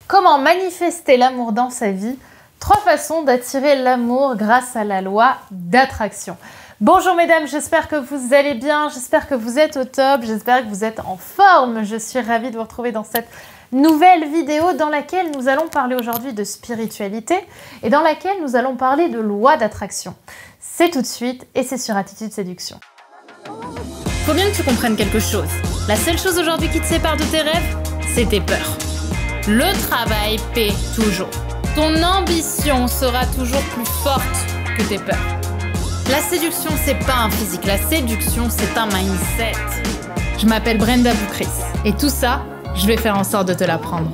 Comment manifester l'amour dans sa vie? 3 façons d'attirer l'amour grâce à la loi d'attraction. Bonjour mesdames, j'espère que vous allez bien, j'espère que vous êtes au top, j'espère que vous êtes en forme. Je suis ravie de vous retrouver dans cette nouvelle vidéo dans laquelle nous allons parler aujourd'hui de spiritualité et dans laquelle nous allons parler de loi d'attraction. C'est tout de suite et c'est sur Attitude Séduction. Faut bien que tu comprennes quelque chose. La seule chose aujourd'hui qui te sépare de tes rêves, c'est tes peurs. Le travail paie toujours. Ton ambition sera toujours plus forte que tes peurs. La séduction, c'est pas un physique. La séduction, c'est un mindset. Je m'appelle Brenda Boukris. Et tout ça, je vais faire en sorte de te l'apprendre.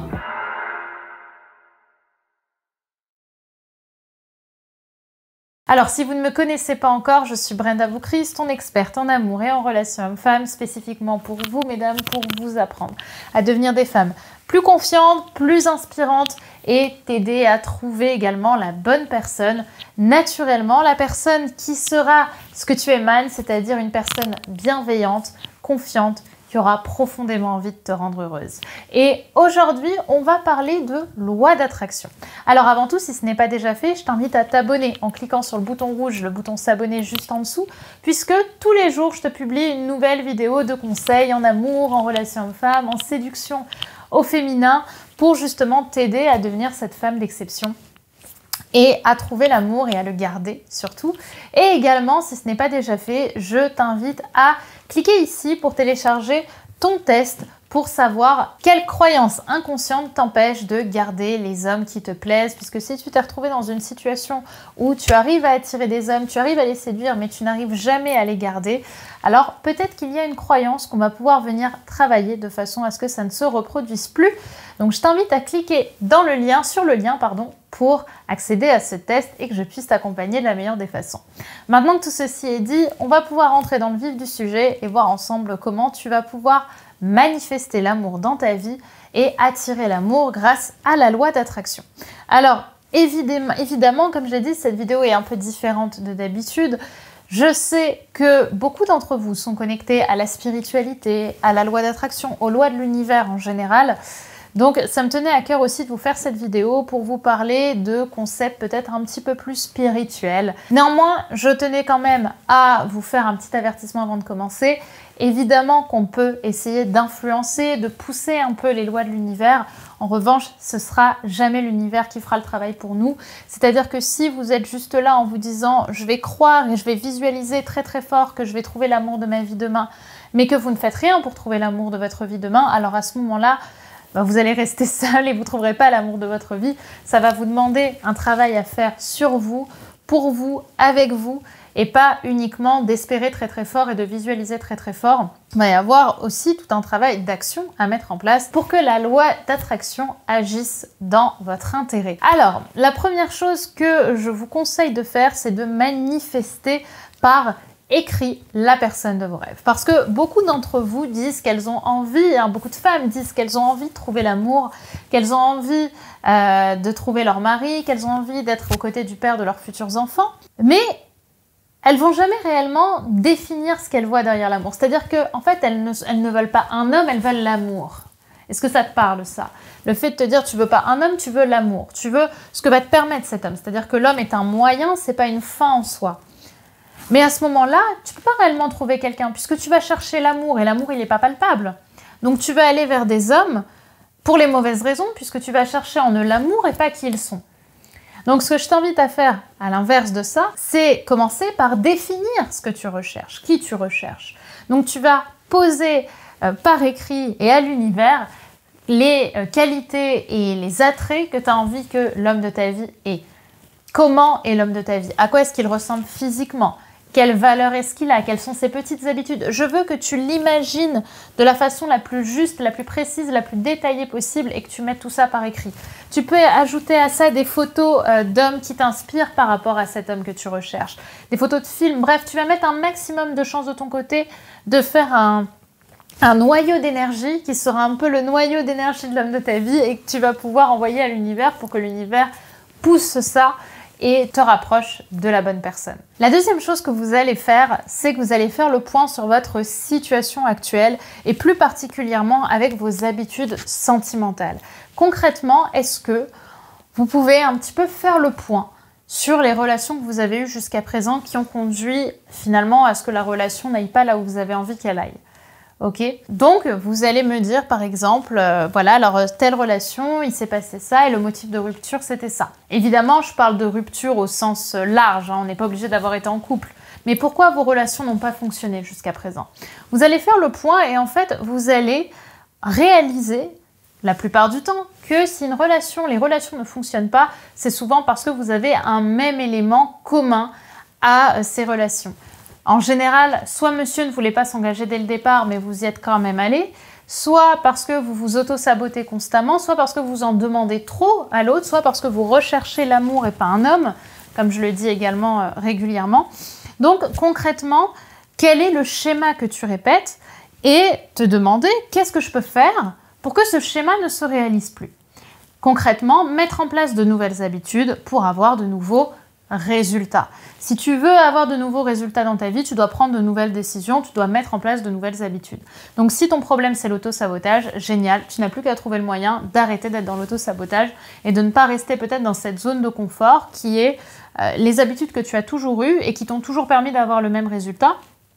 Alors, si vous ne me connaissez pas encore, je suis Brenda Boukris, ton experte en amour et en relations hommes-femmes, spécifiquement pour vous, mesdames, pour vous apprendre à devenir des femmes plus confiantes, plus inspirantes et t'aider à trouver également la bonne personne, naturellement, la personne qui sera ce que tu émanes, c'est-à-dire une personne bienveillante, confiante, qui aura profondément envie de te rendre heureuse. Et aujourd'hui, on va parler de loi d'attraction. Alors avant tout, si ce n'est pas déjà fait, je t'invite à t'abonner en cliquant sur le bouton rouge, le bouton s'abonner juste en dessous, puisque tous les jours, je te publie une nouvelle vidéo de conseils en amour, en relations hommes-femmes, en séduction au féminin, pour justement t'aider à devenir cette femme d'exception et à trouver l'amour et à le garder surtout. Et également, si ce n'est pas déjà fait, je t'invite à cliquer ici pour télécharger ton test pour savoir quelle croyance inconsciente t'empêche de garder les hommes qui te plaisent, puisque si tu t'es retrouvé dans une situation où tu arrives à attirer des hommes, tu arrives à les séduire, mais tu n'arrives jamais à les garder, alors peut-être qu'il y a une croyance qu'on va pouvoir venir travailler de façon à ce que ça ne se reproduise plus. Donc je t'invite à cliquer dans le lien, sur le lien, pour accéder à ce test et que je puisse t'accompagner de la meilleure des façons. Maintenant que tout ceci est dit, on va pouvoir entrer dans le vif du sujet et voir ensemble comment tu vas pouvoir manifester l'amour dans ta vie et attirer l'amour grâce à la loi d'attraction. Alors, évidemment, comme je l'ai dit, cette vidéo est un peu différente de d'habitude. Je sais que beaucoup d'entre vous sont connectés à la spiritualité, à la loi d'attraction, aux lois de l'univers en général. Donc ça me tenait à cœur aussi de vous faire cette vidéo pour vous parler de concepts peut-être un petit peu plus spirituels. Néanmoins, je tenais quand même à vous faire un petit avertissement avant de commencer. Évidemment qu'on peut essayer d'influencer, de pousser un peu les lois de l'univers. En revanche, ce sera jamais l'univers qui fera le travail pour nous. C'est-à-dire que si vous êtes juste là en vous disant « je vais croire et je vais visualiser très très fort que je vais trouver l'amour de ma vie demain », mais que vous ne faites rien pour trouver l'amour de votre vie demain, alors à ce moment-là, vous allez rester seul et vous ne trouverez pas l'amour de votre vie. Ça va vous demander un travail à faire sur vous, pour vous, avec vous, et pas uniquement d'espérer très très fort et de visualiser très très fort. Il va y avoir aussi tout un travail d'action à mettre en place pour que la loi d'attraction agisse dans votre intérêt. Alors, la première chose que je vous conseille de faire, c'est de manifester par écrit la personne de vos rêves. Parce que beaucoup d'entre vous disent qu'elles ont envie, beaucoup de femmes disent qu'elles ont envie de trouver l'amour, qu'elles ont envie de trouver leur mari, qu'elles ont envie d'être aux côtés du père de leurs futurs enfants, mais elles vont jamais réellement définir ce qu'elles voient derrière l'amour. C'est-à-dire qu'en fait, elles ne veulent pas un homme, elles veulent l'amour. Est-ce que ça te parle, ça? Le fait de te dire, tu veux pas un homme, tu veux l'amour. Tu veux ce que va te permettre cet homme. C'est-à-dire que l'homme est un moyen, c'est pas une fin en soi. Mais à ce moment-là, tu ne peux pas réellement trouver quelqu'un puisque tu vas chercher l'amour et l'amour, il n'est pas palpable. Donc tu vas aller vers des hommes pour les mauvaises raisons puisque tu vas chercher en eux l'amour et pas qui ils sont. Donc ce que je t'invite à faire à l'inverse de ça, c'est commencer par définir ce que tu recherches, qui tu recherches. Donc tu vas poser par écrit et à l'univers les qualités et les attraits que tu as envie que l'homme de ta vie ait. Comment est l'homme de ta vie? À quoi est-ce qu'il ressemble physiquement? Quelle valeur est-ce qu'il a? Quelles sont ses petites habitudes? Je veux que tu l'imagines de la façon la plus juste, la plus précise, la plus détaillée possible et que tu mettes tout ça par écrit. Tu peux ajouter à ça des photos d'hommes qui t'inspirent par rapport à cet homme que tu recherches. Des photos de films. Bref, tu vas mettre un maximum de chances de ton côté de faire un noyau d'énergie qui sera un peu le noyau d'énergie de l'homme de ta vie et que tu vas pouvoir envoyer à l'univers pour que l'univers pousse ça et te rapproche de la bonne personne. La deuxième chose que vous allez faire, c'est que vous allez faire le point sur votre situation actuelle et plus particulièrement avec vos habitudes sentimentales. Concrètement, est-ce que vous pouvez un petit peu faire le point sur les relations que vous avez eues jusqu'à présent qui ont conduit finalement à ce que la relation n'aille pas là où vous avez envie qu'elle aille. Ok, donc vous allez me dire par exemple, voilà, alors telle relation, il s'est passé ça et le motif de rupture c'était ça. Évidemment, je parle de rupture au sens large, hein, on n'est pas obligé d'avoir été en couple. Mais pourquoi vos relations n'ont pas fonctionné jusqu'à présent? Vous allez faire le point et en fait, vous allez réaliser la plupart du temps que si les relations ne fonctionnent pas, c'est souvent parce que vous avez un même élément commun à ces relations. En général, soit monsieur ne voulait pas s'engager dès le départ, mais vous y êtes quand même allé, soit parce que vous vous auto-sabotez constamment, soit parce que vous en demandez trop à l'autre, soit parce que vous recherchez l'amour et pas un homme, comme je le dis également régulièrement. Donc concrètement, quel est le schéma que tu répètes et te demander qu'est-ce que je peux faire pour que ce schéma ne se réalise plus. Concrètement, mettre en place de nouvelles habitudes pour avoir de nouveaux résultats. Si tu veux avoir de nouveaux résultats dans ta vie, tu dois prendre de nouvelles décisions, tu dois mettre en place de nouvelles habitudes. Donc si ton problème c'est l'auto-sabotage, génial, tu n'as plus qu'à trouver le moyen d'arrêter d'être dans l'auto-sabotage et de ne pas rester peut-être dans cette zone de confort qui est les habitudes que tu as toujours eues et qui t'ont toujours permis d'avoir le même résultat,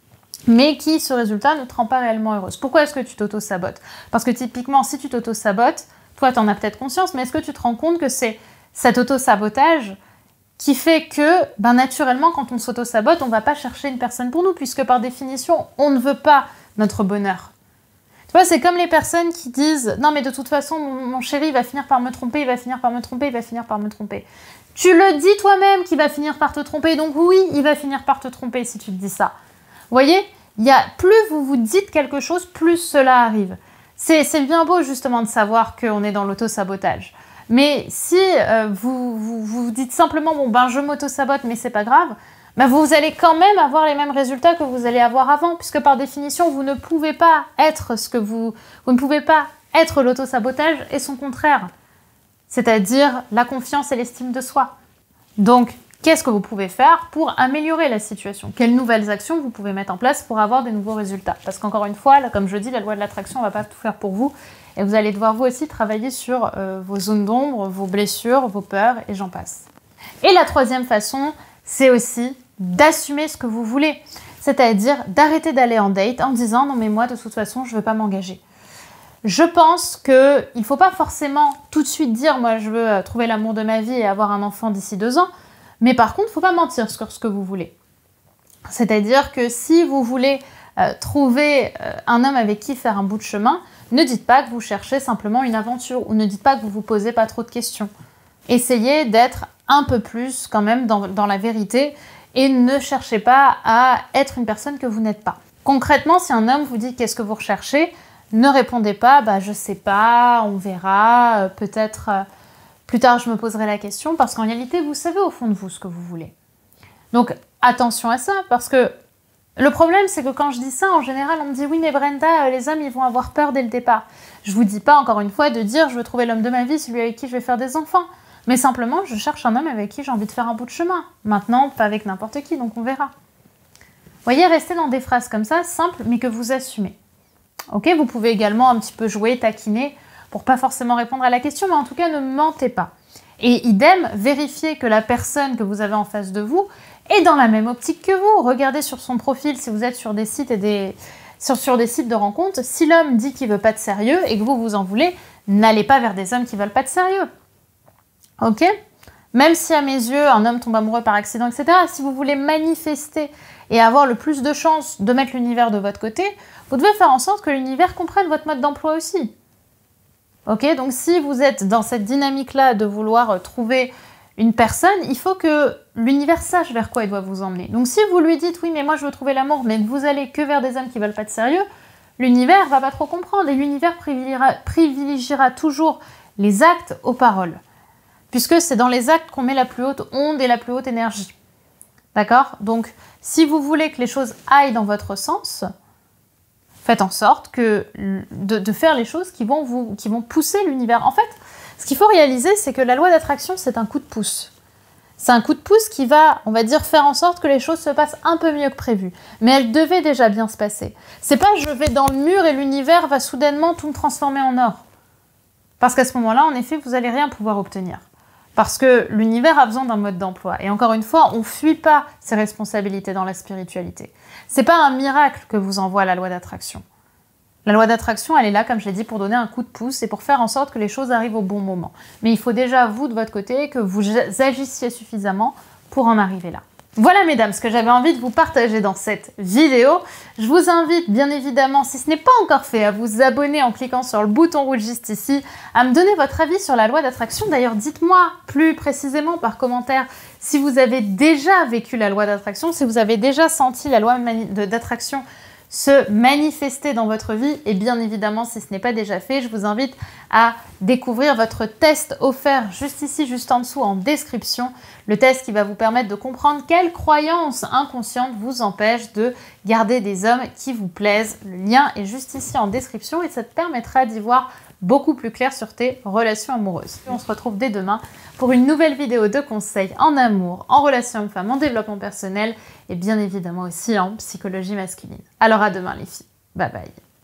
mais qui, ce résultat, ne te rend pas réellement heureuse. Pourquoi est-ce que tu t'auto-sabotes? Parce que typiquement, si tu t'auto-sabotes, toi, tu en as peut-être conscience, mais est-ce que tu te rends compte que c'est cet auto-sabotage qui fait que, naturellement, quand on s'auto-sabote, on ne va pas chercher une personne pour nous, puisque par définition, on ne veut pas notre bonheur. Tu vois, c'est comme les personnes qui disent « Non, mais de toute façon, mon chéri, il va finir par me tromper, il va finir par me tromper, il va finir par me tromper. » Tu le dis toi-même qu'il va finir par te tromper, donc oui, il va finir par te tromper si tu te dis ça. Vous voyez, plus vous vous dites quelque chose, plus cela arrive. C'est bien beau justement de savoir qu'on est dans l'auto-sabotage. Mais si vous dites simplement « bon je m'auto-sabote mais c'est pas grave », vous allez quand même avoir les mêmes résultats que vous allez avoir avant, puisque par définition vous ne pouvez pas être vous ne pouvez pas être l'auto-sabotage et son contraire, c'est-à-dire la confiance et l'estime de soi. Donc qu'est-ce que vous pouvez faire pour améliorer la situation? Quelles nouvelles actions vous pouvez mettre en place pour avoir des nouveaux résultats? Parce qu'encore une fois, là, comme je dis, la loi de l'attraction ne va pas tout faire pour vous. Et vous allez devoir vous aussi travailler sur vos zones d'ombre, vos blessures, vos peurs, et j'en passe. Et la troisième façon, c'est aussi d'assumer ce que vous voulez. C'est-à-dire d'arrêter d'aller en date en disant « non mais moi, de toute façon, je ne veux pas m'engager ». Je pense qu'il ne faut pas forcément tout de suite dire « moi, je veux trouver l'amour de ma vie et avoir un enfant d'ici 2 ans ». Mais par contre, il ne faut pas mentir sur ce que vous voulez. C'est-à-dire que si vous voulez trouver un homme avec qui faire un bout de chemin, ne dites pas que vous cherchez simplement une aventure ou ne dites pas que vous ne vous posez pas trop de questions. Essayez d'être un peu plus quand même dans la vérité et ne cherchez pas à être une personne que vous n'êtes pas. Concrètement, si un homme vous dit qu'est-ce que vous recherchez, ne répondez pas je sais pas, on verra, peut-être... plus tard, je me poserai la question parce qu'en réalité, vous savez au fond de vous ce que vous voulez. Donc, attention à ça parce que le problème, c'est que quand je dis ça, en général, on me dit « oui, mais Brenda, les hommes, ils vont avoir peur dès le départ. » Je vous dis pas, encore une fois, de dire « je veux trouver l'homme de ma vie, celui avec qui je vais faire des enfants. » Mais simplement, je cherche un homme avec qui j'ai envie de faire un bout de chemin. Maintenant, pas avec n'importe qui, donc on verra. Vous voyez, restez dans des phrases comme ça, simples, mais que vous assumez. Ok, vous pouvez également un petit peu jouer, taquiner, pour pas forcément répondre à la question, mais en tout cas, ne mentez pas. Et idem, vérifiez que la personne que vous avez en face de vous est dans la même optique que vous. Regardez sur son profil, si vous êtes sur des sites sur des sites de rencontres, si l'homme dit qu'il veut pas de sérieux et que vous en voulez, n'allez pas vers des hommes qui veulent pas de sérieux. Ok? Même si à mes yeux, un homme tombe amoureux par accident, etc., si vous voulez manifester et avoir le plus de chances de mettre l'univers de votre côté, vous devez faire en sorte que l'univers comprenne votre mode d'emploi aussi. Ok, donc si vous êtes dans cette dynamique-là de vouloir trouver une personne, il faut que l'univers sache vers quoi il doit vous emmener. Donc si vous lui dites « oui, mais moi je veux trouver l'amour », mais que vous allez que vers des hommes qui veulent pas de sérieux, l'univers va pas trop comprendre et l'univers privilégiera toujours les actes aux paroles. Puisque c'est dans les actes qu'on met la plus haute onde et la plus haute énergie. D'accord? Donc si vous voulez que les choses aillent dans votre sens, faites en sorte de faire les choses qui vont pousser l'univers. En fait, ce qu'il faut réaliser, c'est que la loi d'attraction, c'est un coup de pouce. C'est un coup de pouce qui va, on va dire, faire en sorte que les choses se passent un peu mieux que prévu. Mais elles devaient déjà bien se passer. C'est pas je vais dans le mur et l'univers va soudainement tout me transformer en or. Parce qu'à ce moment-là, en effet, vous n'allez rien pouvoir obtenir. Parce que l'univers a besoin d'un mode d'emploi. Et encore une fois, on ne fuit pas ses responsabilités dans la spiritualité. C'est pas un miracle que vous envoie la loi d'attraction. La loi d'attraction, elle est là, comme je l'ai dit, pour donner un coup de pouce et pour faire en sorte que les choses arrivent au bon moment. Mais il faut déjà, vous, de votre côté, que vous agissiez suffisamment pour en arriver là. Voilà, mesdames, ce que j'avais envie de vous partager dans cette vidéo. Je vous invite, bien évidemment, si ce n'est pas encore fait, à vous abonner en cliquant sur le bouton rouge juste ici, à me donner votre avis sur la loi d'attraction. D'ailleurs, dites-moi plus précisément par commentaire si vous avez déjà vécu la loi d'attraction, si vous avez déjà senti la loi d'attraction se manifester dans votre vie. Et bien évidemment, si ce n'est pas déjà fait, je vous invite à découvrir votre test offert juste ici, juste en dessous en description. Le test qui va vous permettre de comprendre quelles croyances inconscientes vous empêchent de garder des hommes qui vous plaisent. Le lien est juste ici en description et ça te permettra d'y voir beaucoup plus clair sur tes relations amoureuses. On se retrouve dès demain pour une nouvelle vidéo de conseils en amour, en relation homme-femme, en développement personnel et bien évidemment aussi en psychologie masculine. Alors à demain les filles. Bye bye.